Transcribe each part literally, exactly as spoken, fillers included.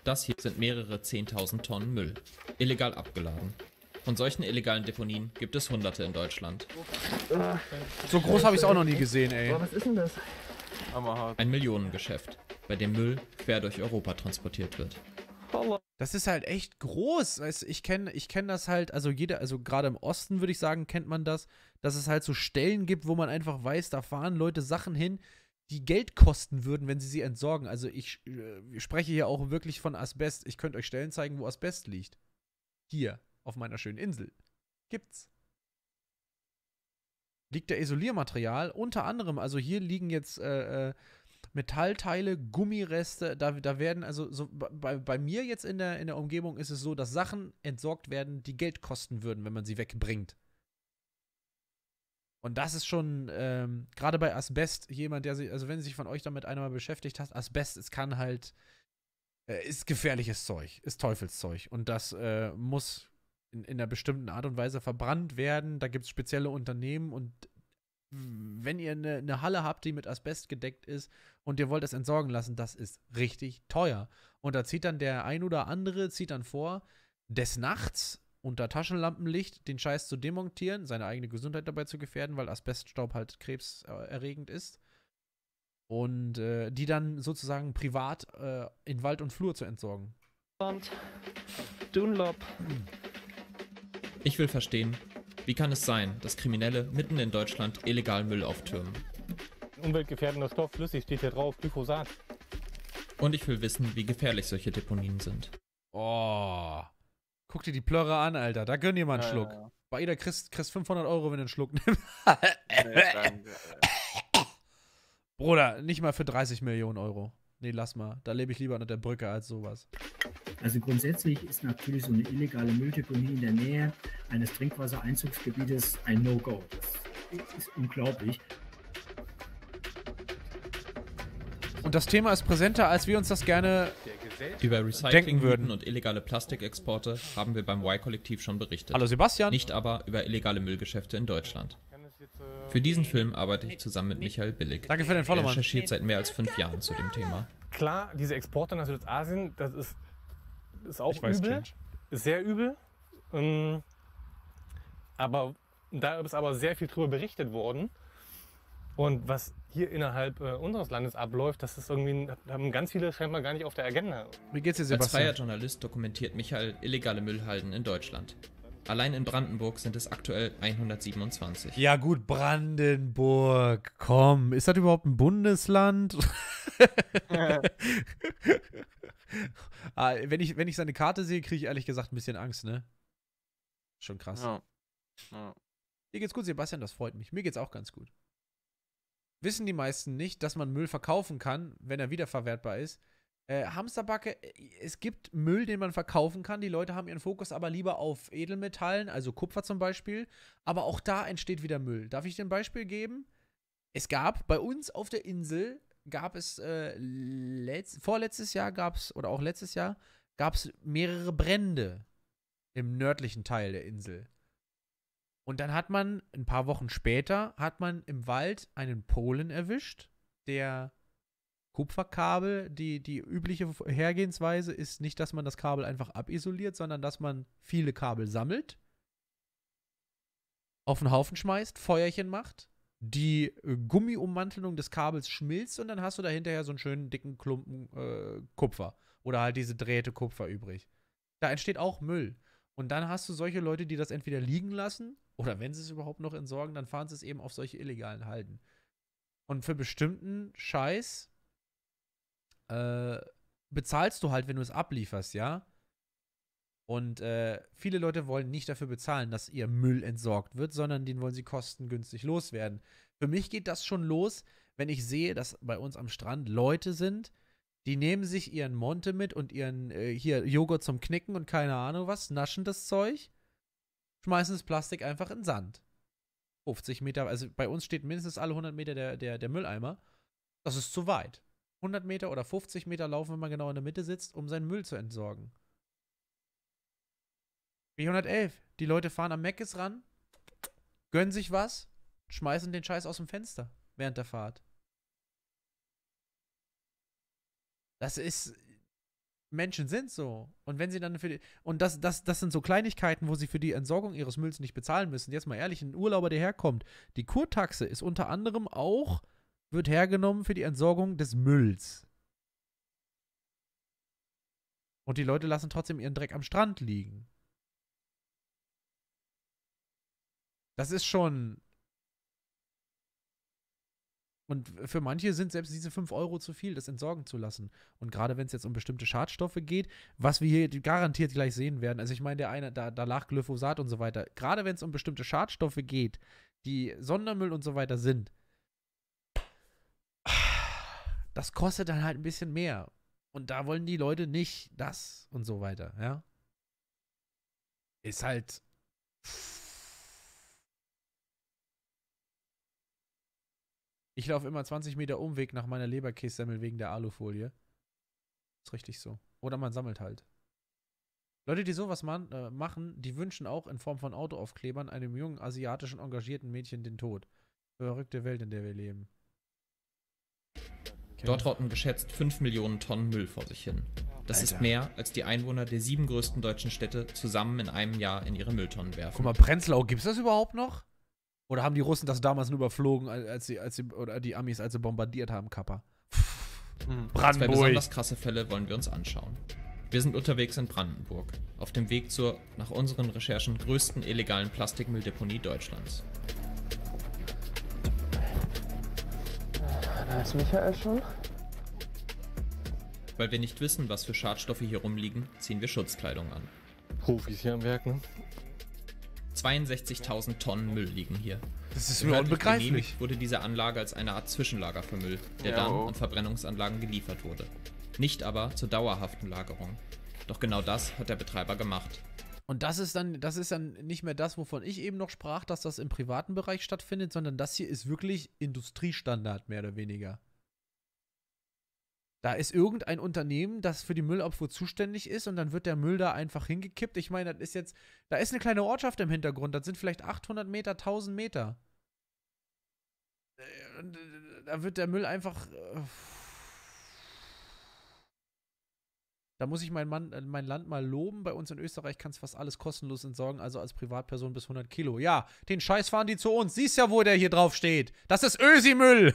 Das hier sind mehrere zehntausend Tonnen Müll, illegal abgeladen. Von solchen illegalen Deponien gibt es hunderte in Deutschland. So groß habe ich es auch noch nie gesehen, ey. Oh, was ist denn das? Ein Millionengeschäft, bei dem Müll quer durch Europa transportiert wird. Das ist halt echt groß. Also ich kenne ich kenn das halt, also jeder, also gerade im Osten würde ich sagen, kennt man das, dass es halt so Stellen gibt, wo man einfach weiß, da fahren Leute Sachen hin, die Geld kosten würden, wenn sie sie entsorgen. Also ich äh, spreche hier auch wirklich von Asbest. Ich könnte euch Stellen zeigen, wo Asbest liegt. Hier, auf meiner schönen Insel. Gibt's. Liegt da Isoliermaterial, unter anderem, also hier liegen jetzt äh, äh, Metallteile, Gummireste, da, da werden, also so, bei, bei mir jetzt in der, in der Umgebung ist es so, dass Sachen entsorgt werden, die Geld kosten würden, wenn man sie wegbringt. Und das ist schon, ähm, gerade bei Asbest, jemand, der sich, also wenn sich von euch damit einmal beschäftigt hat, Asbest, es kann halt, äh, ist gefährliches Zeug, ist Teufelszeug. Und das äh, muss in, in einer bestimmten Art und Weise verbrannt werden. Da gibt es spezielle Unternehmen und wenn ihr eine, eine Halle habt, die mit Asbest gedeckt ist und ihr wollt es entsorgen lassen, das ist richtig teuer. Und da zieht dann der ein oder andere, zieht dann vor, des Nachts unter Taschenlampenlicht den Scheiß zu demontieren, seine eigene Gesundheit dabei zu gefährden, weil Asbeststaub halt krebserregend ist. Und äh, die dann sozusagen privat äh, in Wald und Flur zu entsorgen. Dunlop. Ich will verstehen, wie kann es sein, dass Kriminelle mitten in Deutschland illegal Müll auftürmen? Umweltgefährdender Stoff, flüssig steht hier drauf, Glyphosat. Und ich will wissen, wie gefährlich solche Deponien sind. Oh. Guck dir die Plörre an, Alter. Da gönn dir mal einen Ja, Schluck. ja, ja. Bei jeder kriegst du fünfhundert Euro, wenn du einen Schluck nimmst. Nee, danke. Bruder, nicht mal für dreißig Millionen Euro. Nee, lass mal. Da lebe ich lieber unter der Brücke als sowas. Also grundsätzlich ist natürlich so eine illegale Mülldeponie in der Nähe eines Trinkwassereinzugsgebietes ein No-Go. Das ist unglaublich. Und das Thema ist präsenter, als wir uns das gerne Über Denken Recycling würden. und illegale Plastikexporte haben wir beim Y-Kollektiv schon berichtet. Hallo Sebastian. Nicht aber über illegale Müllgeschäfte in Deutschland. Für diesen Film arbeite ich zusammen mit Michael Billig. Danke für den Er Follow, Mann. recherchiert seit mehr als fünf Jahren zu dem Thema. Klar, diese Exporte nach Südostasien, das ist, ist auch Ich weiß, übel, Change. ist sehr übel. Ähm, aber da ist aber sehr viel drüber berichtet worden. Und was hier innerhalb äh, unseres Landes abläuft, das ist irgendwie, haben ganz viele scheinbar gar nicht auf der Agenda. Wie geht's dir, Als freier Sebastian? Journalist dokumentiert Michael illegale Müllhalden in Deutschland. Allein in Brandenburg sind es aktuell hundertsiebenundzwanzig. Ja gut, Brandenburg. Komm, ist das überhaupt ein Bundesland? ah, wenn, ich, wenn ich seine Karte sehe, kriege ich ehrlich gesagt ein bisschen Angst, ne? Schon krass. Ja. Ja. Dir geht's gut, Sebastian, das freut mich. Mir geht's auch ganz gut. Wissen die meisten nicht, dass man Müll verkaufen kann, wenn er wiederverwertbar ist? Äh, Hamsterbacke, äh, es gibt Müll, den man verkaufen kann. Die Leute haben ihren Fokus aber lieber auf Edelmetallen, also Kupfer zum Beispiel. Aber auch da entsteht wieder Müll. Darf ich dir ein Beispiel geben? Es gab bei uns auf der Insel, gab es äh, letzt, vorletztes Jahr gab es, oder auch letztes Jahr, gab es mehrere Brände im nördlichen Teil der Insel. Und dann hat man, ein paar Wochen später, hat man im Wald einen Polen erwischt, der Kupferkabel, die, die übliche Hergehensweise ist nicht, dass man das Kabel einfach abisoliert, sondern dass man viele Kabel sammelt, auf den Haufen schmeißt, Feuerchen macht, die äh, Gummiummantelung des Kabels schmilzt und dann hast du da hinterher so einen schönen dicken Klumpen äh, Kupfer oder halt diese Drähte Kupfer übrig. Da entsteht auch Müll. Und dann hast du solche Leute, die das entweder liegen lassen oder wenn sie es überhaupt noch entsorgen, dann fahren sie es eben auf solche illegalen Halden. Und für bestimmten Scheiß äh, bezahlst du halt, wenn du es ablieferst, ja? Und äh, viele Leute wollen nicht dafür bezahlen, dass ihr Müll entsorgt wird, sondern den wollen sie kostengünstig loswerden. Für mich geht das schon los, wenn ich sehe, dass bei uns am Strand Leute sind, die nehmen sich ihren Monte mit und ihren äh, hier Joghurt zum Knicken und keine Ahnung was, naschen das Zeug, schmeißen das Plastik einfach in den Sand. fünfzig Meter, also bei uns steht mindestens alle hundert Meter der, der, der Mülleimer. Das ist zu weit. hundert Meter oder fünfzig Meter laufen, wenn man genau in der Mitte sitzt, um seinen Müll zu entsorgen. B hundertelf. Die Leute fahren am Meckes ran, gönnen sich was, schmeißen den Scheiß aus dem Fenster während der Fahrt. Das ist Menschen sind so. Und wenn sie dann für die, und das, das, das sind so Kleinigkeiten, wo sie für die Entsorgung ihres Mülls nicht bezahlen müssen. Jetzt mal ehrlich, ein Urlauber, der herkommt, die Kurtaxe ist unter anderem auch, wird hergenommen für die Entsorgung des Mülls. Und die Leute lassen trotzdem ihren Dreck am Strand liegen. Das ist schon. Und für manche sind selbst diese fünf Euro zu viel, das entsorgen zu lassen. Und gerade wenn es jetzt um bestimmte Schadstoffe geht, was wir hier garantiert gleich sehen werden, also ich meine, der eine, da, da lag Glyphosat und so weiter, gerade wenn es um bestimmte Schadstoffe geht, die Sondermüll und so weiter sind, das kostet dann halt ein bisschen mehr. Und da wollen die Leute nicht das und so weiter, ja. Ist halt. Ich laufe immer zwanzig Meter Umweg nach meiner Leberkässemmel wegen der Alufolie. Ist richtig so. Oder man sammelt halt. Leute, die sowas man, äh, machen, die wünschen auch in Form von Autoaufklebern einem jungen, asiatischen, engagierten Mädchen den Tod. Verrückte Welt, in der wir leben. Okay. Dort rotten geschätzt fünf Millionen Tonnen Müll vor sich hin. Das Alter. ist mehr, als die Einwohner der sieben größten deutschen Städte zusammen in einem Jahr in ihre Mülltonnen werfen. Guck mal, Prenzlau, gibt's das überhaupt noch? Oder haben die Russen das damals nur überflogen, als sie, als sie, oder die Amis, als sie bombardiert haben, Kappa? Hm. Zwei Brandenburg. besonders krasse Fälle wollen wir uns anschauen. Wir sind unterwegs in Brandenburg, auf dem Weg zur, nach unseren Recherchen, größten illegalen Plastikmülldeponie Deutschlands. Da ist Michael schon. Weil wir nicht wissen, was für Schadstoffe hier rumliegen, ziehen wir Schutzkleidung an. Profis hier am Werk, ne? zweiundsechzigtausend Tonnen Müll liegen hier. Das ist mir Behördlich unbegreiflich. genehmigt wurde diese Anlage als eine Art Zwischenlager für Müll, der Ja, dann oh. an Verbrennungsanlagen geliefert wurde. Nicht aber zur dauerhaften Lagerung. Doch genau das hat der Betreiber gemacht. Und das ist dann, das ist dann nicht mehr das, wovon ich eben noch sprach, dass das im privaten Bereich stattfindet, sondern das hier ist wirklich Industriestandard, mehr oder weniger. Da ist irgendein Unternehmen, das für die Müllabfuhr zuständig ist und dann wird der Müll da einfach hingekippt. Ich meine, das ist jetzt, da ist eine kleine Ortschaft im Hintergrund, das sind vielleicht achthundert Meter, tausend Meter. Äh, und, äh, Da wird der Müll einfach. Äh, Da muss ich mein, Mann, äh, mein Land mal loben. Bei uns in Österreich kannst fast alles kostenlos entsorgen, also als Privatperson bis hundert Kilo. Ja, den Scheiß fahren die zu uns. Siehst ja, wo der hier drauf steht. Das ist Ösi-Müll.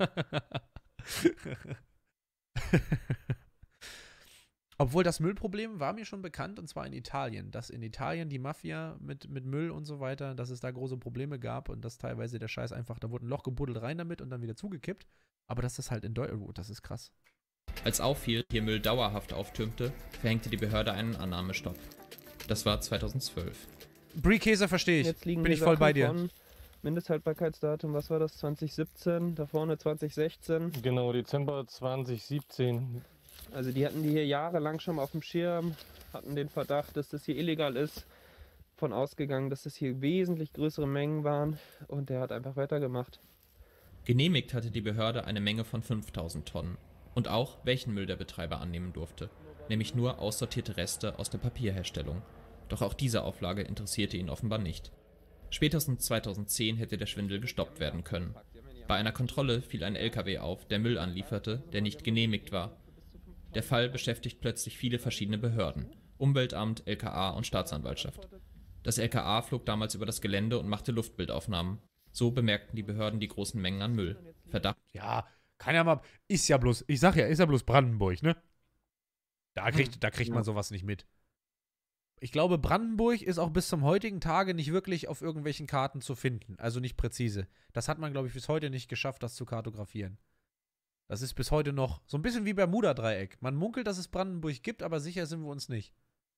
Obwohl das Müllproblem war mir schon bekannt, und zwar in Italien. Dass in Italien die Mafia mit, mit Müll und so weiter, dass es da große Probleme gab und dass teilweise der Scheiß einfach, da wurde ein Loch gebuddelt rein damit und dann wieder zugekippt. Aber dass das halt in Deutschland, oh, das ist krass. Als auffiel, hier Müll dauerhaft auftürmte, verhängte die Behörde einen Annahmestopp. Das war zweitausendzwölf. Brie-Käse verstehe ich. Jetzt liegen Bin hier ich voll Sachen bei dir. von Mindesthaltbarkeitsdatum, was war das? zwanzig siebzehn, da vorne zwanzig sechzehn. Genau, Dezember zwanzig siebzehn. Also die hatten die hier jahrelang schon mal auf dem Schirm, hatten den Verdacht, dass das hier illegal ist. Von ausgegangen, dass das hier wesentlich größere Mengen waren und der hat einfach weitergemacht. Genehmigt hatte die Behörde eine Menge von fünftausend Tonnen. Und auch, welchen Müll der Betreiber annehmen durfte. Nämlich nur aussortierte Reste aus der Papierherstellung. Doch auch diese Auflage interessierte ihn offenbar nicht. Spätestens zweitausendzehn hätte der Schwindel gestoppt werden können. Bei einer Kontrolle fiel ein L K W auf, der Müll anlieferte, der nicht genehmigt war. Der Fall beschäftigt plötzlich viele verschiedene Behörden. Umweltamt, L K A und Staatsanwaltschaft. Das L K A flog damals über das Gelände und machte Luftbildaufnahmen. So bemerkten die Behörden die großen Mengen an Müll. Verdacht. Ja, kann ja mal. Ist ja bloß, ich sag ja, ist ja bloß Brandenburg, ne? Da kriegt, da kriegt man sowas nicht mit. Ich glaube, Brandenburg ist auch bis zum heutigen Tage nicht wirklich auf irgendwelchen Karten zu finden. Also nicht präzise. Das hat man, glaube ich, bis heute nicht geschafft, das zu kartografieren. Das ist bis heute noch so ein bisschen wie Bermuda-Dreieck. Man munkelt, dass es Brandenburg gibt, aber sicher sind wir uns nicht.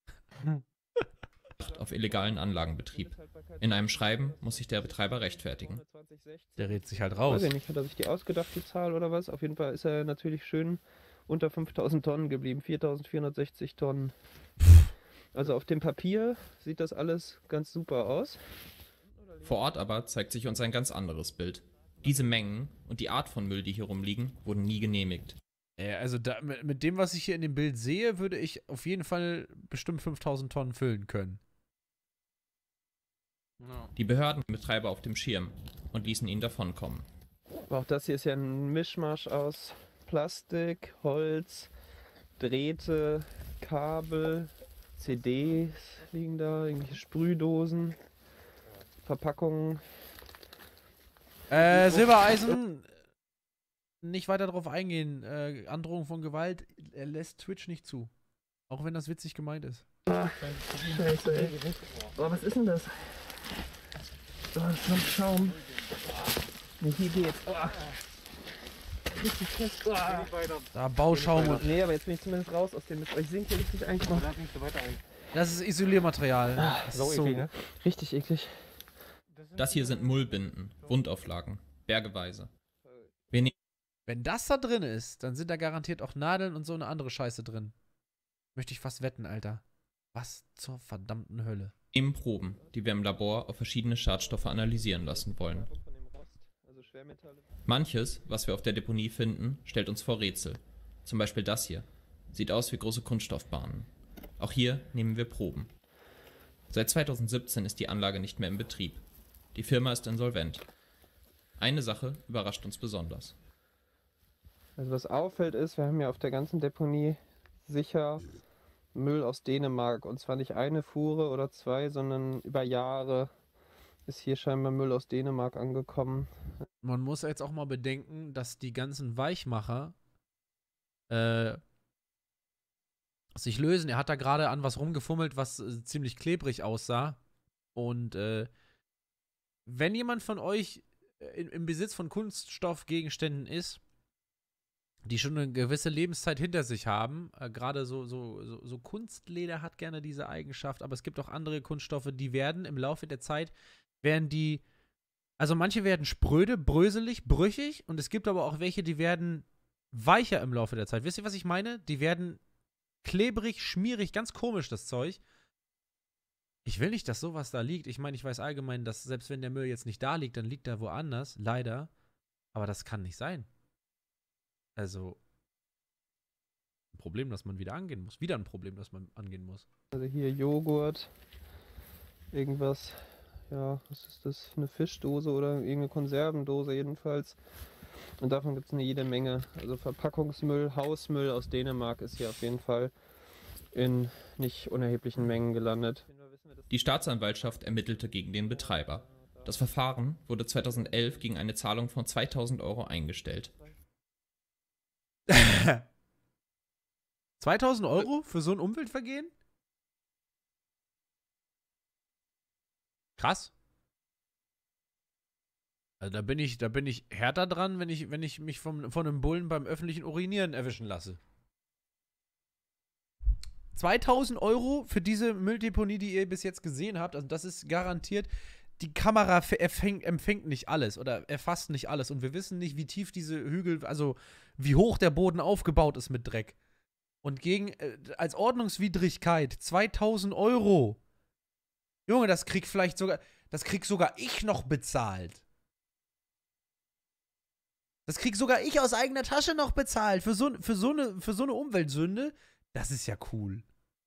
auf illegalen Anlagenbetrieb. In einem Schreiben muss sich der Betreiber rechtfertigen. Der redet sich halt Weiß raus. ich nicht, hat er sich die ausgedacht, die Zahl oder was? Auf jeden Fall ist er natürlich schön unter fünftausend Tonnen geblieben, viertausendvierhundertsechzig Tonnen. Also auf dem Papier sieht das alles ganz super aus. Vor Ort aber zeigt sich uns ein ganz anderes Bild. Diese Mengen und die Art von Müll, die hier rumliegen, wurden nie genehmigt. Ja, also da, mit, mit dem, was ich hier in dem Bild sehe, würde ich auf jeden Fall bestimmt fünftausend Tonnen füllen können. Ja. Die Behörden hatten den Betreiber auf dem Schirm und ließen ihn davonkommen. Aber auch das hier ist ja ein Mischmasch aus Plastik, Holz, Drähte, Kabel, C Ds liegen da, irgendwelche Sprühdosen, Verpackungen. Äh, Silbereisen, nicht weiter drauf eingehen. Äh, Androhung von Gewalt, er lässt Twitch nicht zu. Auch wenn das witzig gemeint ist. Scheiße, ey. Oh, was ist denn das? Oh, das ist noch Schaum. Nee, hier geht's. Oh. Richtig fest. Oh. Da, Bauschaum und. Nee, aber jetzt bin ich zumindest raus aus dem Mist. Ich sinke hier richtig eigentlich noch. Das ist Isoliermaterial. Das ist so. eklig, ne? Richtig eklig. Das hier sind Mullbinden, Wundauflagen, bergeweise. Wir nehmen Wenn das da drin ist, dann sind da garantiert auch Nadeln und so eine andere Scheiße drin. Möchte ich fast wetten, Alter. Was zur verdammten Hölle. Proben, die wir im Labor auf verschiedene Schadstoffe analysieren lassen wollen. Manches, was wir auf der Deponie finden, stellt uns vor Rätsel. Zum Beispiel das hier. Sieht aus wie große Kunststoffbahnen. Auch hier nehmen wir Proben. Seit zweitausendsiebzehn ist die Anlage nicht mehr in Betrieb. Die Firma ist insolvent. Eine Sache überrascht uns besonders. Also was auffällt ist, wir haben ja auf der ganzen Deponie sicher Müll aus Dänemark. Und zwar nicht eine Fuhre oder zwei, sondern über Jahre ist hier scheinbar Müll aus Dänemark angekommen. Man muss jetzt auch mal bedenken, dass die ganzen Weichmacher äh, sich lösen. Er hat da gerade an was rumgefummelt, was äh, ziemlich klebrig aussah. Und äh, wenn jemand von euch in, im Besitz von Kunststoffgegenständen ist, die schon eine gewisse Lebenszeit hinter sich haben, äh, gerade so, so, so, so Kunstleder hat gerne diese Eigenschaft, aber es gibt auch andere Kunststoffe, die werden im Laufe der Zeit, werden die, also manche werden spröde, bröselig, brüchig und es gibt aber auch welche, die werden weicher im Laufe der Zeit. Wisst ihr, was ich meine? Die werden klebrig, schmierig, ganz komisch, das Zeug. Ich will nicht, dass sowas da liegt. Ich meine, ich weiß allgemein, dass selbst wenn der Müll jetzt nicht da liegt, dann liegt er woanders, leider. Aber das kann nicht sein. Also, ein Problem, das man wieder angehen muss. Wieder ein Problem, das man angehen muss. Also hier Joghurt, irgendwas, ja, was ist das? Eine Fischdose oder irgendeine Konservendose jedenfalls. Und davon gibt es eine jede Menge. Also Verpackungsmüll, Hausmüll aus Dänemark ist hier auf jeden Fall in nicht unerheblichen Mengen gelandet. Die Staatsanwaltschaft ermittelte gegen den Betreiber. Das Verfahren wurde zweitausendelf gegen eine Zahlung von zweitausend Euro eingestellt. zweitausend Euro für so ein Umweltvergehen? Krass. Also da bin ich, da bin ich härter dran, wenn ich, wenn ich mich vom, von einem Bullen beim öffentlichen Urinieren erwischen lasse. zweitausend Euro für diese Mülldeponie, die ihr bis jetzt gesehen habt, also das ist garantiert, die Kamera empfängt, empfängt nicht alles oder erfasst nicht alles und wir wissen nicht, wie tief diese Hügel, also wie hoch der Boden aufgebaut ist mit Dreck. Und gegen, äh, als Ordnungswidrigkeit zweitausend Euro. Junge, das krieg vielleicht sogar, das krieg sogar ich noch bezahlt. Das krieg sogar ich aus eigener Tasche noch bezahlt für so, für so eine, für so eine Umweltsünde. Das ist ja cool.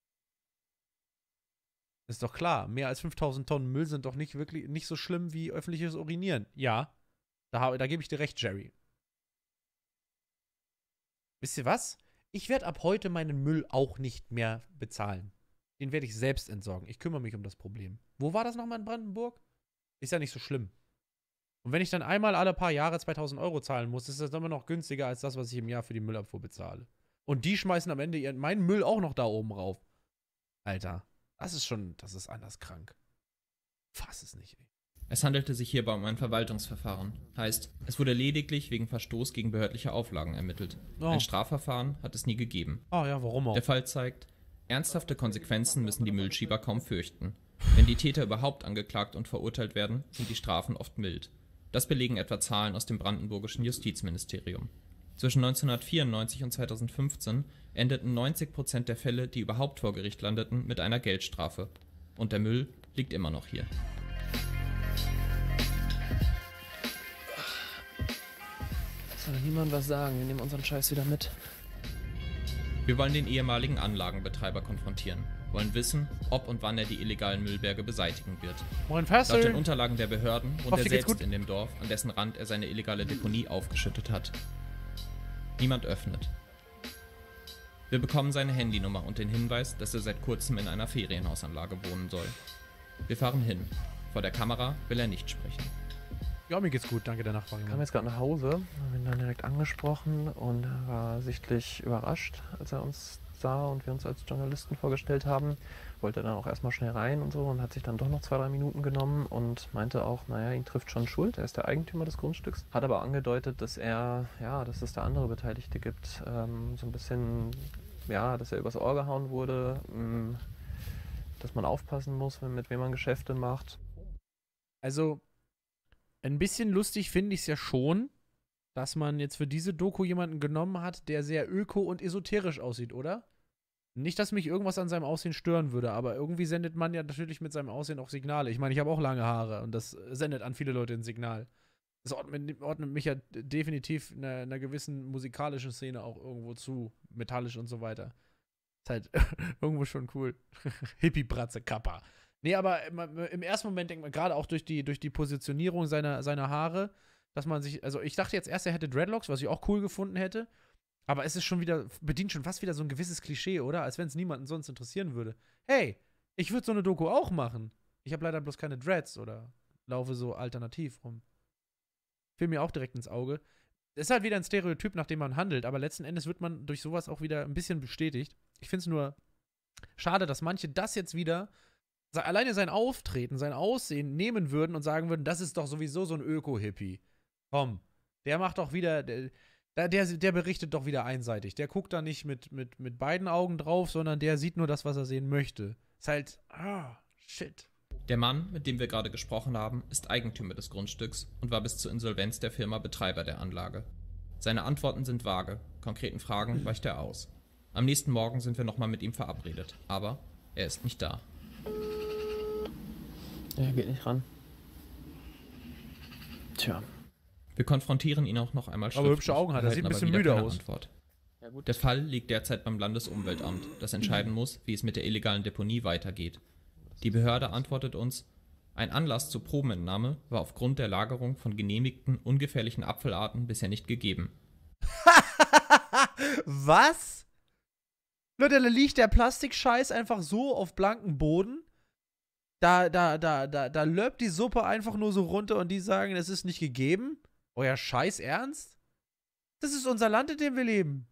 Ist doch klar, mehr als fünftausend Tonnen Müll sind doch nicht wirklich nicht so schlimm wie öffentliches Urinieren. Ja, da, da gebe ich dir recht, Jerry. Wisst ihr was? Ich werde ab heute meinen Müll auch nicht mehr bezahlen. Den werde ich selbst entsorgen. Ich kümmere mich um das Problem. Wo war das nochmal in Brandenburg? Ist ja nicht so schlimm. Und wenn ich dann einmal alle paar Jahre zweitausend Euro zahlen muss, ist das immer noch günstiger als das, was ich im Jahr für die Müllabfuhr bezahle. Und die schmeißen am Ende ihren, meinen Müll auch noch da oben rauf. Alter, das ist schon, das ist anders krank. Fass es nicht, ey. Es handelte sich hierbei um ein Verwaltungsverfahren. Heißt, es wurde lediglich wegen Verstoß gegen behördliche Auflagen ermittelt. Oh. Ein Strafverfahren hat es nie gegeben. Oh ja, warum auch? Der Fall zeigt, ernsthafte Konsequenzen müssen die Müllschieber kaum fürchten. Wenn die Täter überhaupt angeklagt und verurteilt werden, sind die Strafen oft mild. Das belegen etwa Zahlen aus dem brandenburgischen Justizministerium. Zwischen neunzehnhundertvierundneunzig und zweitausendfünfzehn endeten neunzig Prozent der Fälle, die überhaupt vor Gericht landeten, mit einer Geldstrafe. Und der Müll liegt immer noch hier. Soll niemand was sagen, wir nehmen unseren Scheiß wieder mit. Wir wollen den ehemaligen Anlagenbetreiber konfrontieren, wollen wissen, ob und wann er die illegalen Müllberge beseitigen wird. Moin, Laut den Fessel. Unterlagen der Behörden wohnt Hoffe, er dir geht's selbst gut. in dem Dorf, an dessen Rand er seine illegale Deponie aufgeschüttet hat. Niemand öffnet. Wir bekommen seine Handynummer und den Hinweis, dass er seit kurzem in einer Ferienhausanlage wohnen soll. Wir fahren hin. Vor der Kamera will er nicht sprechen. Ja, mir geht's gut, danke der Nachfrage. Ich kam jetzt gerade nach Hause, haben ihn dann direkt angesprochen und er war sichtlich überrascht, als er uns sah und wir uns als Journalisten vorgestellt haben. Wollte dann auch erstmal schnell rein und so und hat sich dann doch noch zwei, drei Minuten genommen und meinte auch, naja, ihn trifft schon Schuld, er ist der Eigentümer des Grundstücks. Hat aber angedeutet, dass er, ja, dass es da andere Beteiligte gibt, ähm, so ein bisschen, ja, dass er übers Ohr gehauen wurde, ähm, dass man aufpassen muss, mit wem man Geschäfte macht. Also, ein bisschen lustig finde ich es ja schon, dass man jetzt für diese Doku jemanden genommen hat, der sehr öko und esoterisch aussieht, oder? Nicht, dass mich irgendwas an seinem Aussehen stören würde, aber irgendwie sendet man ja natürlich mit seinem Aussehen auch Signale. Ich meine, ich habe auch lange Haare und das sendet an viele Leute ein Signal. Das ordnet, ordnet mich ja definitiv einer, einer gewissen musikalischen Szene auch irgendwo zu, metallisch und so weiter. Ist halt irgendwo schon cool. Hippie-Bratze, Kappa. Nee, aber im ersten Moment denkt man, gerade auch durch die, durch die Positionierung seiner, seiner Haare, dass man sich, also ich dachte jetzt erst, er hätte Dreadlocks, was ich auch cool gefunden hätte, aber es ist schon wieder, bedient schon fast wieder so ein gewisses Klischee, oder? Als wenn es niemanden sonst interessieren würde. Hey, ich würde so eine Doku auch machen. Ich habe leider bloß keine Dreads oder laufe so alternativ rum. Fiel mir auch direkt ins Auge. Es ist halt wieder ein Stereotyp, nach dem man handelt, aber letzten Endes wird man durch sowas auch wieder ein bisschen bestätigt. Ich finde es nur schade, dass manche das jetzt wieder alleine sein Auftreten, sein Aussehen nehmen würden und sagen würden, das ist doch sowieso so ein Öko-Hippie. Komm, der macht doch wieder, der, der, der berichtet doch wieder einseitig. Der guckt da nicht mit, mit, mit beiden Augen drauf, sondern der sieht nur das, was er sehen möchte. Ist halt, ah, shit. Der Mann, mit dem wir gerade gesprochen haben, ist Eigentümer des Grundstücks und war bis zur Insolvenz der Firma Betreiber der Anlage. Seine Antworten sind vage, konkreten Fragen weicht er aus. Am nächsten Morgen sind wir nochmal mit ihm verabredet, aber er ist nicht da. Er geht nicht ran. Tja. Wir konfrontieren ihn auch noch einmal schriftlich. Aber hübsche Augen hat er, sieht ein bisschen müde aus. Antwort. Der Fall liegt derzeit beim Landesumweltamt, das entscheiden muss, wie es mit der illegalen Deponie weitergeht. Die Behörde antwortet uns, ein Anlass zur Probenentnahme war aufgrund der Lagerung von genehmigten, ungefährlichen Apfelarten bisher nicht gegeben. Was? Leute, da liegt der Plastikscheiß einfach so auf blankem Boden. Da, da, da, da, da löppt die Suppe einfach nur so runter und die sagen, es ist nicht gegeben? Euer Scheiß Ernst? Das ist unser Land, in dem wir leben.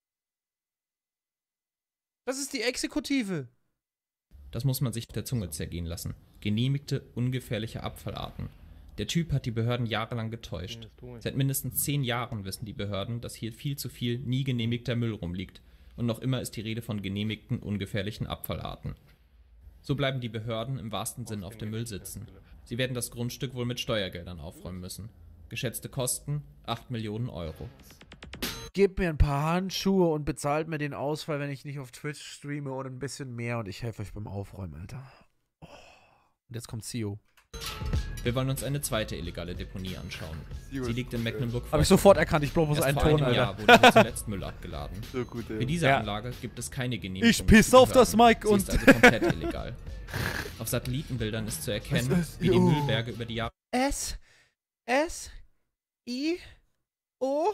Das ist die Exekutive. Das muss man sich der Zunge zergehen lassen. Genehmigte, ungefährliche Abfallarten. Der Typ hat die Behörden jahrelang getäuscht. Seit mindestens zehn Jahren wissen die Behörden, dass hier viel zu viel nie genehmigter Müll rumliegt. Und noch immer ist die Rede von genehmigten, ungefährlichen Abfallarten. So bleiben die Behörden im wahrsten Sinn auf dem Müll sitzen. Sie werden das Grundstück wohl mit Steuergeldern aufräumen müssen. Geschätzte Kosten acht Millionen Euro. Gebt mir ein paar Handschuhe und bezahlt mir den Ausfall, wenn ich nicht auf Twitch streame oder ein bisschen mehr und ich helfe euch beim Aufräumen, Alter. Oh. Und jetzt kommt Sio. Wir wollen uns eine zweite illegale Deponie anschauen. Sie liegt in Mecklenburg-Vorpommern. Hab ich sofort erkannt, ich brauche bloß einen Ton, Alter. Jahr wurde hier zuletzt Müll abgeladen. So gut, ey. Für diese Ja. Anlage gibt es keine Genehmigung. Ich pisse auf das Mic Sie und... ist also komplett illegal. Auf Satellitenbildern ist zu erkennen, Was ist- wie die oh. Müllberge über die Jahre S, S, I, O.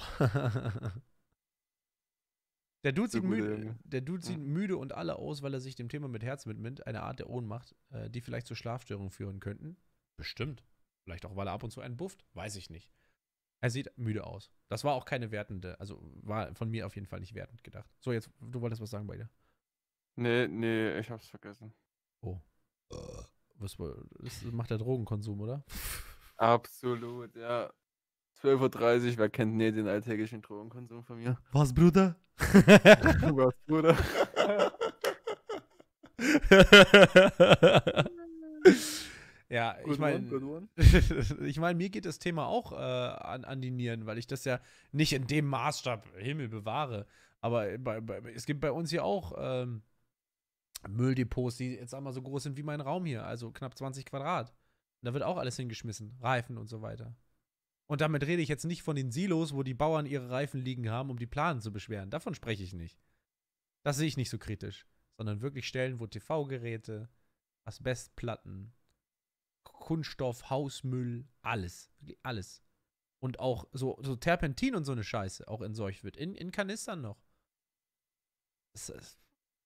Der Dude, So sieht gut, müde, Junge. der Dude sieht Ja. müde und alle aus, weil er sich dem Thema mit Herz widmet. Eine Art der Ohnmacht, äh, die vielleicht zu Schlafstörungen führen könnten. Bestimmt. Vielleicht auch, weil er ab und zu einen bufft. Weiß ich nicht. Er sieht müde aus. Das war auch keine wertende, also war von mir auf jeden Fall nicht wertend gedacht. So, jetzt, du wolltest was sagen bei dir. Nee, nee, ich hab's vergessen. Oh. Was war, das macht der Drogenkonsum, oder? Absolut, ja. zwölf Uhr dreißig, wer kennt nicht den alltäglichen Drogenkonsum von mir? Was, Bruder? Was, Bruder? Ja, ich Good one, meine, good one. ich meine, mir geht das Thema auch äh, an, an die Nieren, weil ich das ja nicht in dem Maßstab, Himmel bewahre, aber bei, bei, es gibt bei uns hier auch ähm, Mülldepots, die jetzt einmal so groß sind wie mein Raum hier, also knapp zwanzig Quadrat. Und da wird auch alles hingeschmissen, Reifen und so weiter. Und damit rede ich jetzt nicht von den Silos, wo die Bauern ihre Reifen liegen haben, um die Planen zu beschweren. Davon spreche ich nicht. Das sehe ich nicht so kritisch. Sondern wirklich Stellen, wo T V-Geräte, Asbestplatten, Kunststoff, Hausmüll, alles. Wirklich alles. Und auch so, so Terpentin und so eine Scheiße auch entsorgt wird. In, in Kanistern noch. Das ist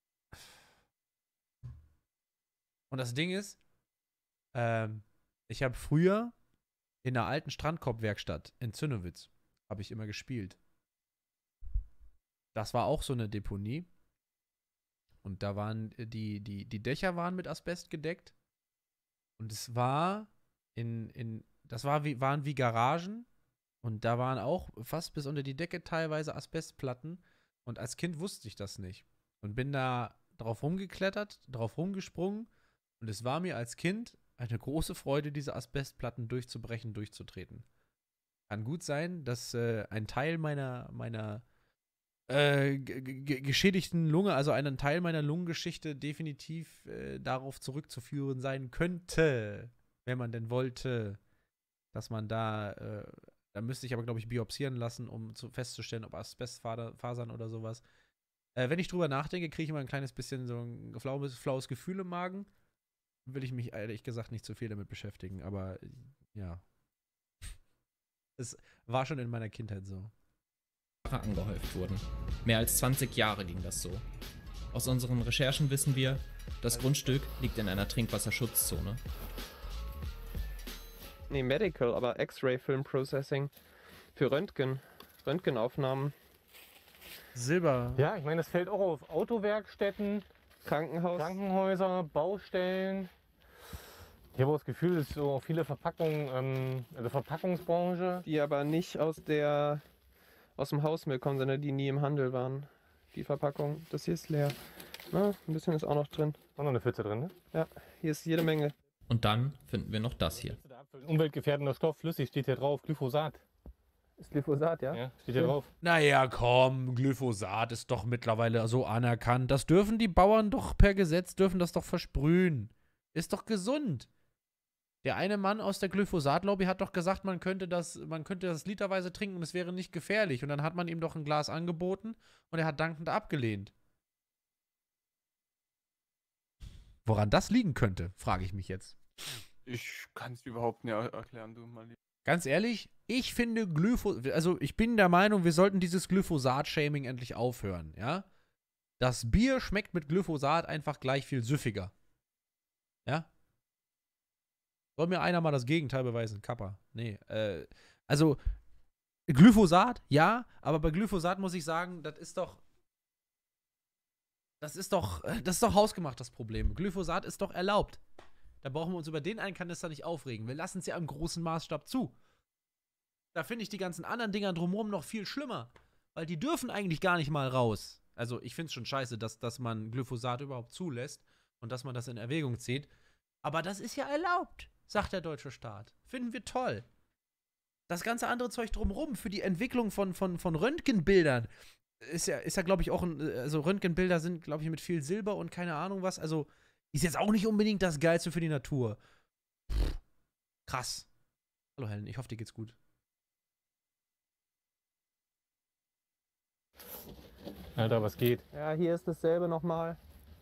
Und das Ding ist, ähm, ich habe früher in der alten Strandkorbwerkstatt in Zünnewitz habe ich immer gespielt. Das war auch so eine Deponie. Und da waren die, die, die Dächer waren mit Asbest gedeckt. Und es war in, in, das war wie, waren wie Garagen. Und da waren auch fast bis unter die Decke teilweise Asbestplatten. Und als Kind wusste ich das nicht. Und bin da drauf rumgeklettert, drauf rumgesprungen. Und es war mir als Kind eine große Freude, diese Asbestplatten durchzubrechen, durchzutreten. Kann gut sein, dass äh, ein Teil meiner, meiner äh, geschädigten Lunge, also ein Teil meiner Lungengeschichte definitiv äh, darauf zurückzuführen sein könnte, wenn man denn wollte, dass man da, äh, da müsste ich aber, glaube ich, biopsieren lassen, um zu, festzustellen, ob Asbestfasern oder sowas. Äh, wenn ich drüber nachdenke, kriege ich immer ein kleines bisschen so ein flaues, flaues Gefühl im Magen. Will ich mich ehrlich gesagt nicht zu viel damit beschäftigen, aber ja. Es war schon in meiner Kindheit so. Angehäuft wurden. Mehr als zwanzig Jahre ging das so. Aus unseren Recherchen wissen wir, das Grundstück liegt in einer Trinkwasserschutzzone. Nee, Medical, aber X-Ray Film Processing für Röntgen, Röntgenaufnahmen. Silber. Ja, ich meine, das fällt auch auf Autowerkstätten, Krankenhaus. Krankenhäuser, Baustellen. Ich habe auch das Gefühl, dass so viele Verpackungen, ähm, also Verpackungsbranche. Die aber nicht aus der aus dem Hausmüll kommen, sondern die nie im Handel waren. Die Verpackung. Das hier ist leer. Na, ein bisschen ist auch noch drin. Auch noch eine Pfütze drin, ne? Ja, hier ist jede Menge. Und dann finden wir noch das hier. Umweltgefährdender Stoff, flüssig, steht hier drauf. Glyphosat. Ist Glyphosat, ja? Ja, steht hier drauf. Naja, komm, Glyphosat ist doch mittlerweile so anerkannt. Das dürfen die Bauern doch per Gesetz, dürfen das doch versprühen. Ist doch gesund. Der eine Mann aus der Glyphosat-Lobby hat doch gesagt, man könnte das, man könnte das literweise trinken und es wäre nicht gefährlich. Und dann hat man ihm doch ein Glas angeboten und er hat dankend abgelehnt. Woran das liegen könnte, frage ich mich jetzt. Ich kann es überhaupt nicht er- erklären, du mal lieber. Ganz ehrlich, ich finde Glyphosat, also ich bin der Meinung, wir sollten dieses Glyphosat-Shaming endlich aufhören, ja? Das Bier schmeckt mit Glyphosat einfach gleich viel süffiger. Ja? Soll mir einer mal das Gegenteil beweisen? Kappa. Nee, äh, also Glyphosat, ja, aber bei Glyphosat muss ich sagen, das ist doch das ist doch, das ist doch hausgemacht, das Problem. Glyphosat ist doch erlaubt. Da brauchen wir uns über den einen Kanister nicht aufregen. Wir lassen es ja im großen Maßstab zu. Da finde ich die ganzen anderen Dinger drumherum noch viel schlimmer. Weil die dürfen eigentlich gar nicht mal raus. Also ich finde es schon scheiße, dass, dass man Glyphosat überhaupt zulässt und dass man das in Erwägung zieht. Aber das ist ja erlaubt, sagt der deutsche Staat. Finden wir toll. Das ganze andere Zeug drumherum für die Entwicklung von, von, von Röntgenbildern ist ja, ist ja glaube ich, auch ein, also Röntgenbilder sind, glaube ich, mit viel Silber und keine Ahnung was. Also ist jetzt auch nicht unbedingt das Geilste für die Natur. Pff, krass. Hallo Helen, ich hoffe, dir geht's gut. Alter, was geht? Ja, hier ist dasselbe nochmal.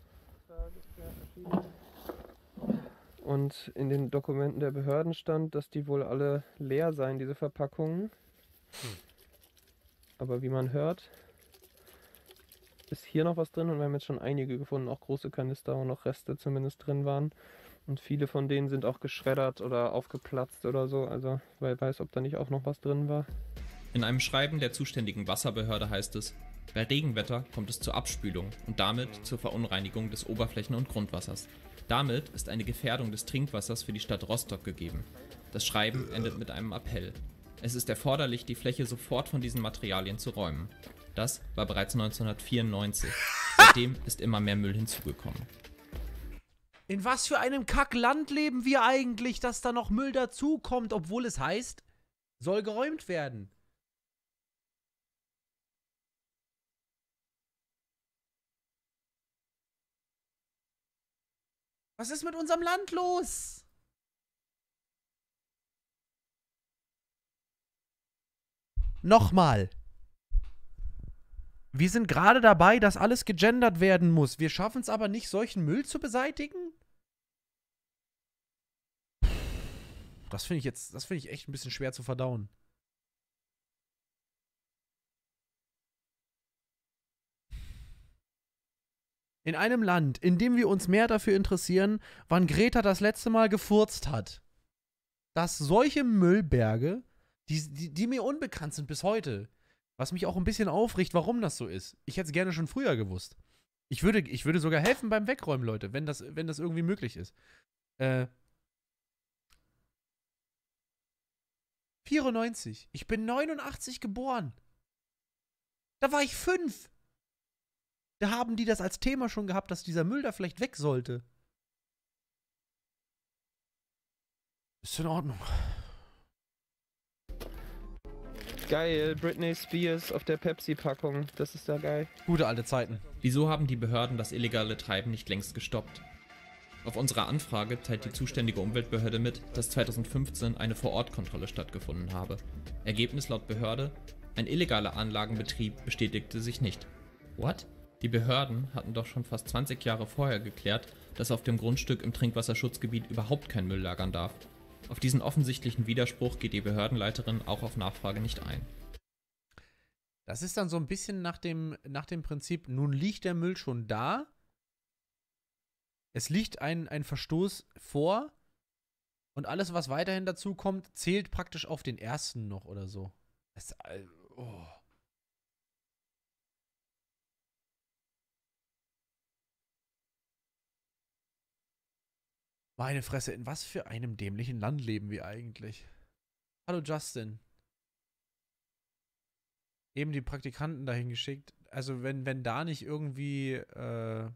Und in den Dokumenten der Behörden stand, dass die wohl alle leer seien, diese Verpackungen. Hm. Aber wie man hört, ist hier noch was drin und wir haben jetzt schon einige gefunden, auch große Kanister, wo noch Reste zumindest drin waren. Und viele von denen sind auch geschreddert oder aufgeplatzt oder so. Also, wer weiß, ob da nicht auch noch was drin war. In einem Schreiben der zuständigen Wasserbehörde heißt es, bei Regenwetter kommt es zur Abspülung und damit zur Verunreinigung des Oberflächen- und Grundwassers. Damit ist eine Gefährdung des Trinkwassers für die Stadt Rostock gegeben. Das Schreiben endet mit einem Appell. Es ist erforderlich, die Fläche sofort von diesen Materialien zu räumen. Das war bereits neunzehnhundertvierundneunzig. Seitdem ist immer mehr Müll hinzugekommen. In was für einem Kackland leben wir eigentlich, dass da noch Müll dazukommt, obwohl es heißt, soll geräumt werden? Was ist mit unserem Land los? Nochmal. Wir sind gerade dabei, dass alles gegendert werden muss. Wir schaffen es aber nicht, solchen Müll zu beseitigen? Das finde ich jetzt, das finde ich echt ein bisschen schwer zu verdauen. In einem Land, in dem wir uns mehr dafür interessieren, wann Greta das letzte Mal gefurzt hat. Dass solche Müllberge, die, die, die mir unbekannt sind bis heute, was mich auch ein bisschen aufregt, warum das so ist. Ich hätte es gerne schon früher gewusst. Ich würde, ich würde sogar helfen beim Wegräumen, Leute, wenn das, wenn das irgendwie möglich ist. Äh. vierundneunzig. Ich bin neunundachtzig geboren. Da war ich fünf. Da haben die das als Thema schon gehabt, dass dieser Müll da vielleicht weg sollte. Ist in Ordnung. Geil, Britney Spears auf der Pepsi-Packung. Das ist ja geil. Gute alte Zeiten. Wieso haben die Behörden das illegale Treiben nicht längst gestoppt? Auf unsere Anfrage teilt die zuständige Umweltbehörde mit, dass zweitausendfünfzehn eine Vorortkontrolle stattgefunden habe. Ergebnis laut Behörde: ein illegaler Anlagenbetrieb bestätigte sich nicht. What? Die Behörden hatten doch schon fast zwanzig Jahre vorher geklärt, dass auf dem Grundstück im Trinkwasserschutzgebiet überhaupt kein Müll lagern darf. Auf diesen offensichtlichen Widerspruch geht die Behördenleiterin auch auf Nachfrage nicht ein. Das ist dann so ein bisschen nach dem, nach dem Prinzip, nun liegt der Müll schon da. Es liegt ein, ein Verstoß vor und alles, was weiterhin dazu kommt, zählt praktisch auf den ersten noch oder so. Das, äh, oh. Meine Fresse, in was für einem dämlichen Land leben wir eigentlich? Hallo Justin. Eben die Praktikanten dahin geschickt. Also wenn, wenn da nicht irgendwie, äh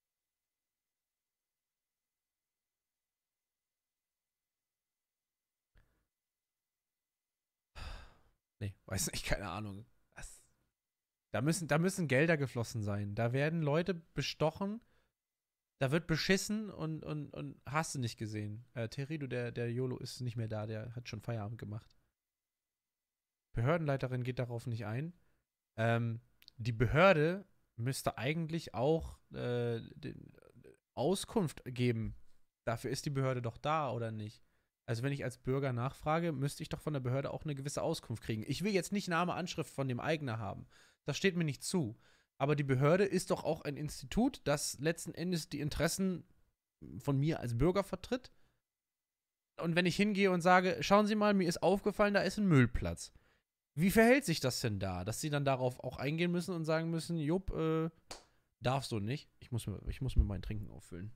Nee, weiß nicht, keine Ahnung. Das, da, müssen, da müssen Gelder geflossen sein. Da werden Leute bestochen. Da wird beschissen und, und, und hast du nicht gesehen. Äh, Terido, der, der YOLO, ist nicht mehr da, der hat schon Feierabend gemacht. Behördenleiterin geht darauf nicht ein. Ähm, die Behörde müsste eigentlich auch äh, den, Auskunft geben. Dafür ist die Behörde doch da, oder nicht? Also wenn ich als Bürger nachfrage, müsste ich doch von der Behörde auch eine gewisse Auskunft kriegen. Ich will jetzt nicht Name, Anschrift von dem Eigner haben. Das steht mir nicht zu. Aber die Behörde ist doch auch ein Institut, das letzten Endes die Interessen von mir als Bürger vertritt. Und wenn ich hingehe und sage, schauen Sie mal, mir ist aufgefallen, da ist ein Müllplatz. Wie verhält sich das denn da? Dass Sie dann darauf auch eingehen müssen und sagen müssen, Jupp, äh, darfst du nicht. Ich muss mir, ich muss mir mein Trinken auffüllen.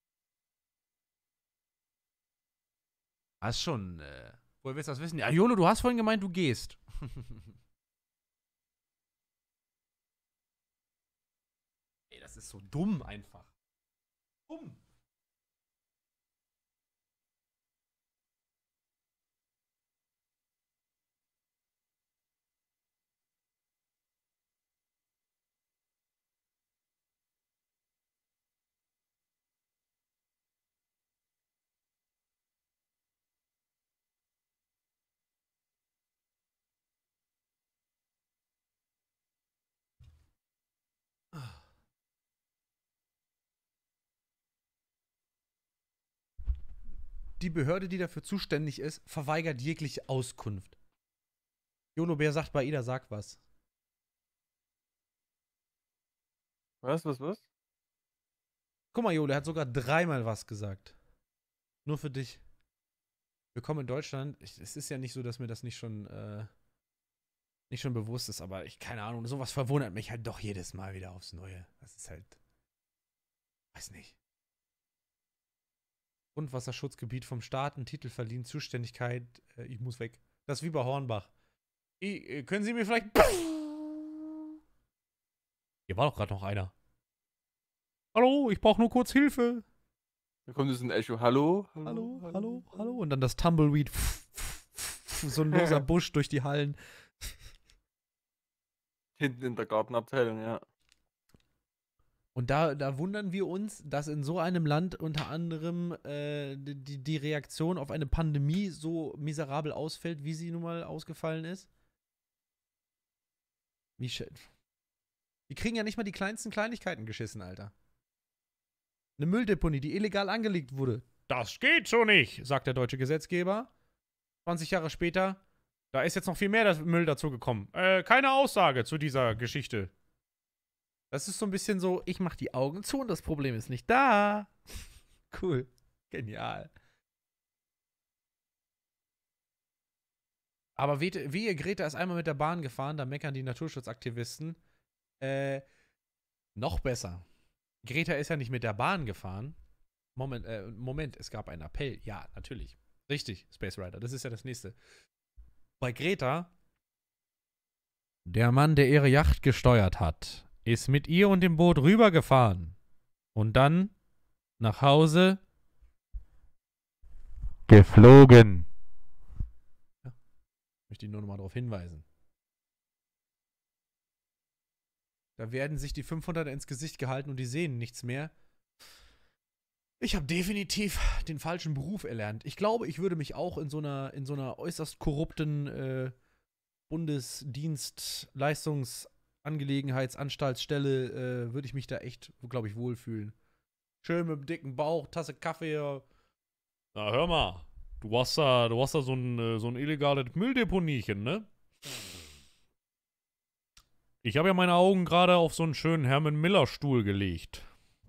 Hast schon, äh, woher willst du das wissen? Ja, Jolo, du hast vorhin gemeint, du gehst. Ey, das ist so dumm einfach. Dumm. Die Behörde, die dafür zuständig ist, verweigert jegliche Auskunft. Jolobär sagt bei Ida, sag was. Was, was, was? Guck mal, Jolo, er hat sogar dreimal was gesagt. Nur für dich. Willkommen in Deutschland. Ich, es ist ja nicht so, dass mir das nicht schon, äh, nicht schon bewusst ist, aber ich, keine Ahnung, sowas verwundert mich halt doch jedes Mal wieder aufs Neue. Das ist halt, weiß nicht. Grundwasserschutzgebiet vom Staat, einen Titel verliehen, Zuständigkeit, äh, ich muss weg. Das ist wie bei Hornbach. Ich, äh, können Sie mir vielleicht... Hier war doch gerade noch einer. Hallo, ich brauche nur kurz Hilfe. Da kommt jetzt ein Echo. Hallo? Hallo, hallo, hallo. hallo. Und dann das Tumbleweed. So ein loser Busch durch die Hallen. Hinten in der Gartenabteilung, ja. Und da, da wundern wir uns, dass in so einem Land unter anderem äh, die, die Reaktion auf eine Pandemie so miserabel ausfällt, wie sie nun mal ausgefallen ist. Wie schön. Die kriegen ja nicht mal die kleinsten Kleinigkeiten geschissen, Alter. Eine Mülldeponie, die illegal angelegt wurde. Das geht so nicht, sagt der deutsche Gesetzgeber. zwanzig Jahre später, da ist jetzt noch viel mehr Müll dazugekommen. Äh, keine Aussage zu dieser Geschichte. Das ist so ein bisschen so, ich mach die Augen zu und das Problem ist nicht da. Cool. Genial. Aber wehe, wehe, Greta ist einmal mit der Bahn gefahren, da meckern die Naturschutzaktivisten. Äh, noch besser. Greta ist ja nicht mit der Bahn gefahren. Moment, äh, Moment, es gab einen Appell. Ja, natürlich. Richtig, Space Rider, das ist ja das nächste. Bei Greta, der Mann, der ihre Yacht gesteuert hat, ist mit ihr und dem Boot rübergefahren. Und dann nach Hause geflogen. Ja, möchte ich nur noch mal darauf hinweisen. Da werden sich die fünfhunderter ins Gesicht gehalten und die sehen nichts mehr. Ich habe definitiv den falschen Beruf erlernt. Ich glaube, ich würde mich auch in so einer, in so einer äußerst korrupten äh, Bundesdienst-Leistungsangelegenheitsanstaltsstelle äh, würde ich mich da echt, glaube ich, wohlfühlen. Schön mit dem dicken Bauch, Tasse Kaffee. Na, hör mal, du hast da, du hast da so ein, so ein illegales Mülldeponiechen, ne? Ich habe ja meine Augen gerade auf so einen schönen Herman Miller-Stuhl gelegt.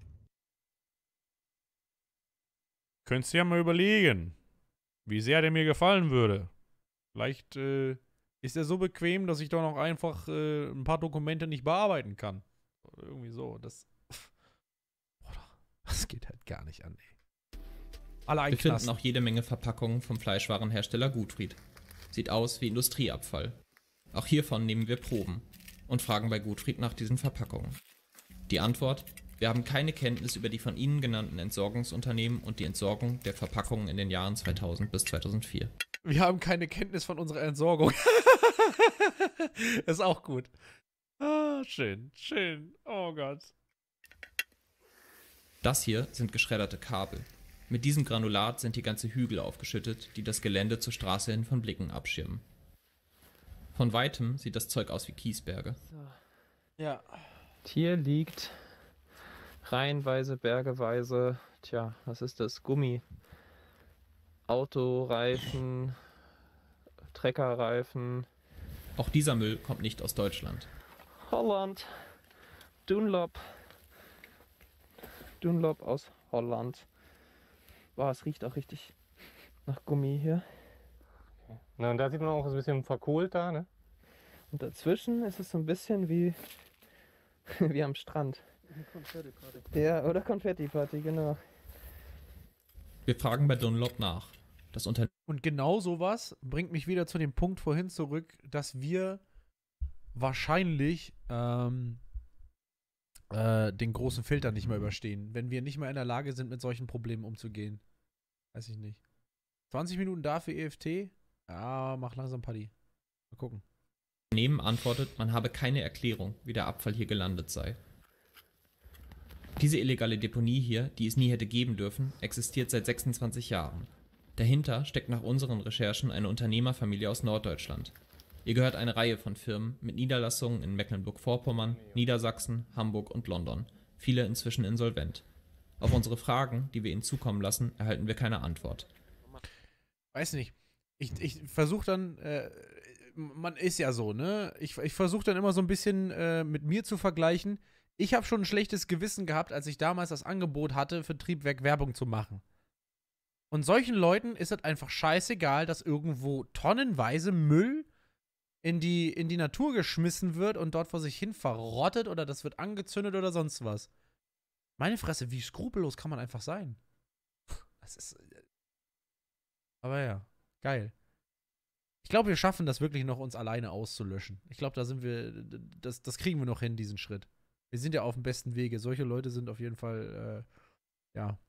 Könntest du ja mal überlegen, wie sehr der mir gefallen würde. Vielleicht äh, ist er so bequem, dass ich doch noch einfach äh, ein paar Dokumente nicht bearbeiten kann. Oder irgendwie so. Das, das geht halt gar nicht an, ey. Alle Wir finden einknasten. auch jede Menge Verpackungen vom Fleischwarenhersteller Gutfried. Sieht aus wie Industrieabfall. Auch hiervon nehmen wir Proben und fragen bei Gutfried nach diesen Verpackungen. Die Antwort: Wir haben keine Kenntnis über die von Ihnen genannten Entsorgungsunternehmen und die Entsorgung der Verpackungen in den Jahren zweitausend bis zweitausendvier. Wir haben keine Kenntnis von unserer Entsorgung. Ist auch gut. Ah, schön, schön. Oh Gott. Das hier sind geschredderte Kabel. Mit diesem Granulat sind hier ganze Hügel aufgeschüttet, die das Gelände zur Straße hin von Blicken abschirmen. Von weitem sieht das Zeug aus wie Kiesberge. Ja. Hier liegt reihenweise, bergeweise, tja, was ist das? Gummi. Autoreifen, Treckerreifen. Auch dieser Müll kommt nicht aus Deutschland. Holland. Dunlop. Dunlop aus Holland. Boah, es riecht auch richtig nach Gummi hier. Na, und da sieht man auch so ein bisschen verkohlt da, ne? Und dazwischen ist es so ein bisschen wie, wie am Strand. Konfetti-Party. Ja, oder Konfetti-Party, genau. Wir fragen bei Dunlop nach. Das Unternehmen Und genau sowas bringt mich wieder zu dem Punkt vorhin zurück, dass wir wahrscheinlich ähm, äh, den großen Filter nicht mehr überstehen, wenn wir nicht mehr in der Lage sind, mit solchen Problemen umzugehen. Weiß ich nicht. zwanzig Minuten da für E F T? Ja, mach langsam Party. Mal gucken. antwortet, man habe keine Erklärung, wie der Abfall hier gelandet sei. Diese illegale Deponie hier, die es nie hätte geben dürfen, existiert seit sechsundzwanzig Jahren. Dahinter steckt nach unseren Recherchen eine Unternehmerfamilie aus Norddeutschland. Ihr gehört eine Reihe von Firmen mit Niederlassungen in Mecklenburg-Vorpommern, Niedersachsen, Hamburg und London, viele inzwischen insolvent. Auf unsere Fragen, die wir ihnen zukommen lassen, erhalten wir keine Antwort. Weiß nicht. Ich, ich versuche dann, äh, man ist ja so, ne? Ich, ich versuche dann immer so ein bisschen äh, mit mir zu vergleichen. Ich habe schon ein schlechtes Gewissen gehabt, als ich damals das Angebot hatte, für Triebwerk Werbung zu machen. Und solchen Leuten ist es einfach scheißegal, dass irgendwo tonnenweise Müll in die, in die Natur geschmissen wird und dort vor sich hin verrottet oder das wird angezündet oder sonst was. Meine Fresse, wie skrupellos kann man einfach sein? Das ist. Aber ja, geil. Ich glaube, wir schaffen das wirklich noch, uns alleine auszulöschen. Ich glaube, da sind wir. Das, das kriegen wir noch hin, diesen Schritt. Wir sind ja auf dem besten Wege. Solche Leute sind auf jeden Fall, äh, ja.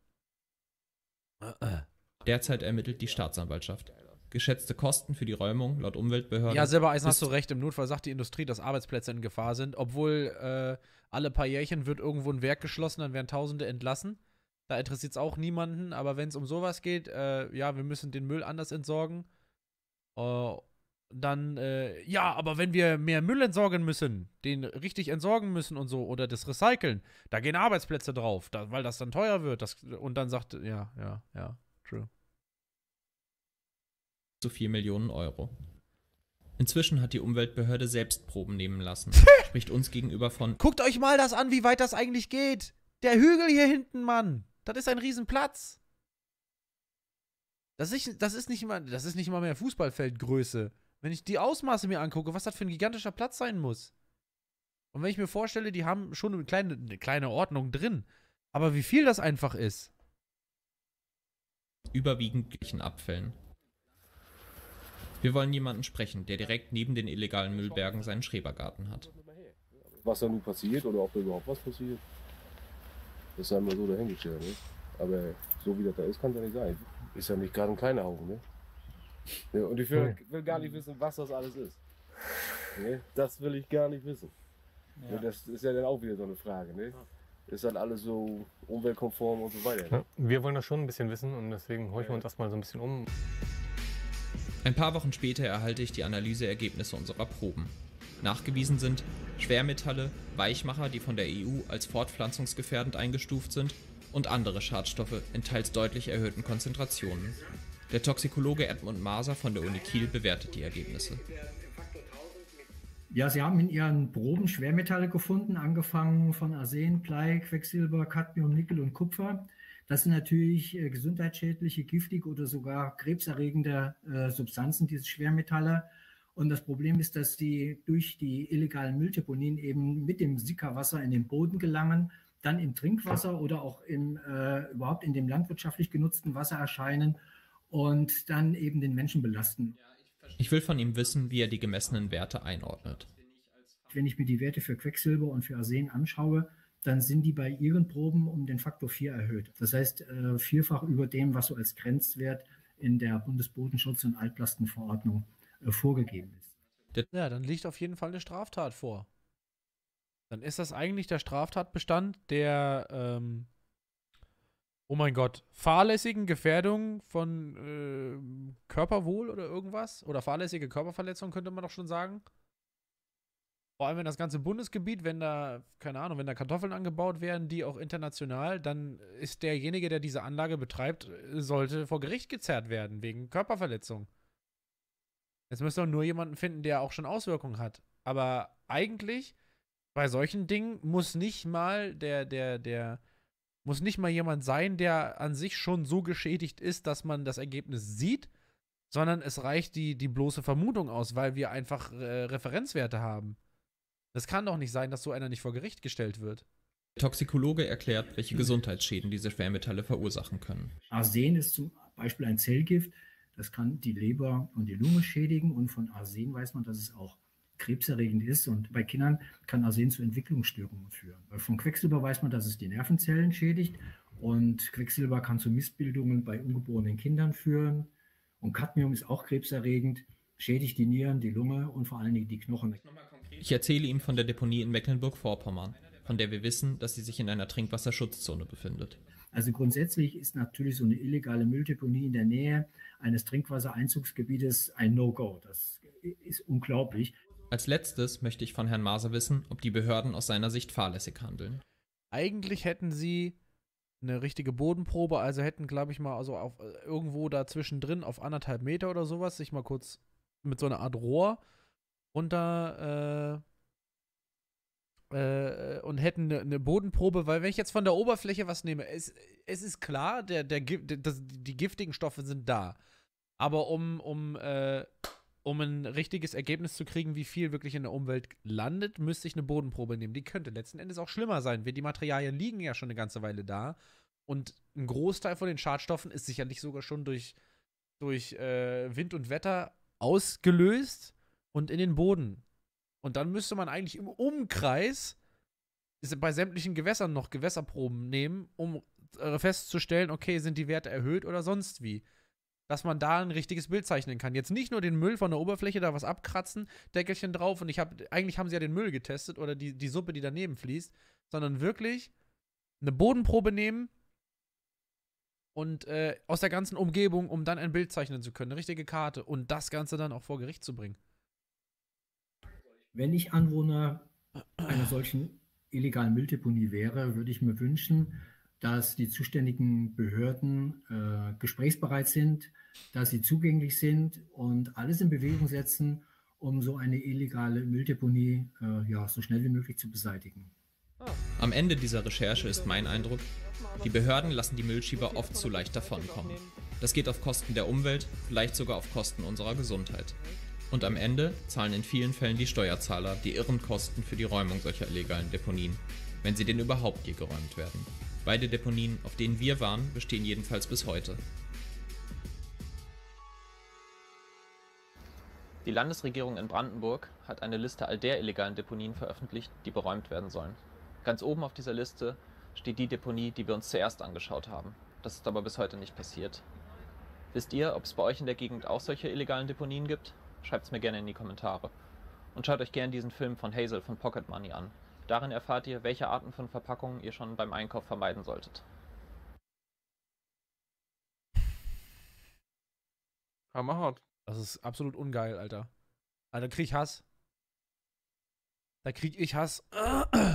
Derzeit ermittelt die Staatsanwaltschaft. Geschätzte Kosten für die Räumung laut Umweltbehörden. Ja, Silbereisen, hast du recht. Im Notfall sagt die Industrie, dass Arbeitsplätze in Gefahr sind. Obwohl äh, alle paar Jährchen wird irgendwo ein Werk geschlossen, dann werden Tausende entlassen. Da interessiert es auch niemanden. Aber wenn es um sowas geht, äh, ja, wir müssen den Müll anders entsorgen. Äh, dann, äh, ja, aber wenn wir mehr Müll entsorgen müssen, den richtig entsorgen müssen und so, oder das Recyceln, da gehen Arbeitsplätze drauf, da, weil das dann teuer wird. Das, und dann sagt, ja, ja, ja, true. Zu vier Millionen Euro. Inzwischen hat die Umweltbehörde selbst Proben nehmen lassen, spricht uns gegenüber von Guckt euch mal das an, wie weit das eigentlich geht. Der Hügel hier hinten, Mann. Das ist ein Riesenplatz. Das ist, das ist nicht mal, das ist nicht mal mehr Fußballfeldgröße. Wenn ich die Ausmaße mir angucke, was das für ein gigantischer Platz sein muss. Und wenn ich mir vorstelle, die haben schon eine kleine, eine kleine Ordnung drin. Aber wie viel das einfach ist. überwiegend Abfällen. Wir wollen jemanden sprechen, der direkt neben den illegalen Müllbergen seinen Schrebergarten hat. Was da nun passiert oder ob da überhaupt was passiert, das sei mal so dahingestellt. Ne? Aber so wie das da ist, kann es ja nicht sein. Ist ja nicht gerade ein kleiner Haufen. Ne? Ja, und ich will, will gar nicht wissen, was das alles ist. Ne? Das will ich gar nicht wissen. Ja. Ne? Das ist ja dann auch wieder so eine Frage. Ne? Ist dann alles so umweltkonform und so weiter. Ne? Ja, wir wollen das schon ein bisschen wissen und deswegen horchen wir uns erstmal so ein bisschen um. Ein paar Wochen später erhalte ich die Analyseergebnisse unserer Proben. Nachgewiesen sind Schwermetalle, Weichmacher, die von der E U als fortpflanzungsgefährdend eingestuft sind, und andere Schadstoffe in teils deutlich erhöhten Konzentrationen. Der Toxikologe Edmund Maser von der Uni Kiel bewertet die Ergebnisse. Ja, Sie haben in Ihren Proben Schwermetalle gefunden, angefangen von Arsen, Blei, Quecksilber, Cadmium, Nickel und Kupfer. Das sind natürlich äh, gesundheitsschädliche, giftige oder sogar krebserregende äh, Substanzen, diese Schwermetalle. Und das Problem ist, dass die durch die illegalen Mülldeponien eben mit dem Sickerwasser in den Boden gelangen, dann im Trinkwasser oder auch im, äh, überhaupt in dem landwirtschaftlich genutzten Wasser erscheinen und dann eben den Menschen belasten. Ich will von ihm wissen, wie er die gemessenen Werte einordnet. Wenn ich mir die Werte für Quecksilber und für Arsen anschaue, dann sind die bei Ihren Proben um den Faktor vier erhöht. Das heißt, äh, vierfach über dem, was so als Grenzwert in der Bundesbodenschutz- und Altlastenverordnung äh, vorgegeben ist. Ja, dann liegt auf jeden Fall eine Straftat vor. Dann ist das eigentlich der Straftatbestand der, ähm, oh mein Gott, fahrlässigen Gefährdung von äh, Körperwohl oder irgendwas? Oder fahrlässige Körperverletzung, könnte man doch schon sagen. Vor allem, wenn das ganze Bundesgebiet, wenn da, keine Ahnung, wenn da Kartoffeln angebaut werden, die auch international, dann ist derjenige, der diese Anlage betreibt, sollte vor Gericht gezerrt werden, wegen Körperverletzung. Jetzt müssen wir nur jemanden finden, der auch schon Auswirkungen hat. Aber eigentlich, bei solchen Dingen muss nicht mal der, der, der, muss nicht mal jemand sein, der an sich schon so geschädigt ist, dass man das Ergebnis sieht, sondern es reicht die, die bloße Vermutung aus, weil wir einfach äh, Referenzwerte haben. Das kann doch nicht sein, dass so einer nicht vor Gericht gestellt wird. Der Toxikologe erklärt, welche Gesundheitsschäden diese Schwermetalle verursachen können. Arsen ist zum Beispiel ein Zellgift. Das kann die Leber und die Lunge schädigen. Und von Arsen weiß man, dass es auch krebserregend ist. Und bei Kindern kann Arsen zu Entwicklungsstörungen führen. Von Quecksilber weiß man, dass es die Nervenzellen schädigt. Und Quecksilber kann zu Missbildungen bei ungeborenen Kindern führen. Und Cadmium ist auch krebserregend, schädigt die Nieren, die Lunge und vor allen Dingen die Knochen. Ich erzähle ihm von der Deponie in Mecklenburg-Vorpommern, von der wir wissen, dass sie sich in einer Trinkwasserschutzzone befindet. Also grundsätzlich ist natürlich so eine illegale Mülldeponie in der Nähe eines Trinkwassereinzugsgebietes ein No-Go. Das ist unglaublich. Als letztes möchte ich von Herrn Maser wissen, ob die Behörden aus seiner Sicht fahrlässig handeln. Eigentlich hätten sie eine richtige Bodenprobe, also hätten, glaube ich mal, also auf, irgendwo da zwischendrin auf anderthalb Meter oder sowas, sich mal kurz mit so einer Art Rohr runter äh, äh, und hätten eine, eine Bodenprobe, weil wenn ich jetzt von der Oberfläche was nehme, es, es ist klar, der, der, der, das, die giftigen Stoffe sind da. Aber um, um, äh, um ein richtiges Ergebnis zu kriegen, wie viel wirklich in der Umwelt landet, müsste ich eine Bodenprobe nehmen. Die könnte letzten Endes auch schlimmer sein, weil die Materialien liegen ja schon eine ganze Weile da. Und ein Großteil von den Schadstoffen ist sicherlich sogar schon durch, durch äh, Wind und Wetter ausgelöst und in den Boden. Und dann müsste man eigentlich im Umkreis bei sämtlichen Gewässern noch Gewässerproben nehmen, um äh, festzustellen, okay, sind die Werte erhöht oder sonst wie. Dass man da ein richtiges Bild zeichnen kann. Jetzt nicht nur den Müll von der Oberfläche, da was abkratzen, Deckelchen drauf und ich habe, eigentlich haben sie ja den Müll getestet oder die, die Suppe, die daneben fließt, sondern wirklich eine Bodenprobe nehmen und äh, aus der ganzen Umgebung, um dann ein Bild zeichnen zu können, eine richtige Karte und das Ganze dann auch vor Gericht zu bringen. Wenn ich Anwohner einer solchen illegalen Mülldeponie wäre, würde ich mir wünschen, dass die zuständigen Behörden äh, gesprächsbereit sind, dass sie zugänglich sind und alles in Bewegung setzen, um so eine illegale Mülldeponie äh, ja, so schnell wie möglich zu beseitigen. Am Ende dieser Recherche ist mein Eindruck, die Behörden lassen die Müllschieber oft zu leicht davonkommen. Das geht auf Kosten der Umwelt, vielleicht sogar auf Kosten unserer Gesundheit. Und am Ende zahlen in vielen Fällen die Steuerzahler die irren Kosten für die Räumung solcher illegalen Deponien, wenn sie denn überhaupt je geräumt werden. Beide Deponien, auf denen wir waren, bestehen jedenfalls bis heute. Die Landesregierung in Brandenburg hat eine Liste all der illegalen Deponien veröffentlicht, die beräumt werden sollen. Ganz oben auf dieser Liste steht die Deponie, die wir uns zuerst angeschaut haben. Das ist aber bis heute nicht passiert. Wisst ihr, ob es bei euch in der Gegend auch solche illegalen Deponien gibt? Schreibt es mir gerne in die Kommentare. Und schaut euch gerne diesen Film von Hazel von Pocket Money an. Darin erfahrt ihr, welche Arten von Verpackungen ihr schon beim Einkauf vermeiden solltet. Hammerhart. Das ist absolut ungeil, Alter. Alter, da krieg ich Hass. Da krieg ich Hass.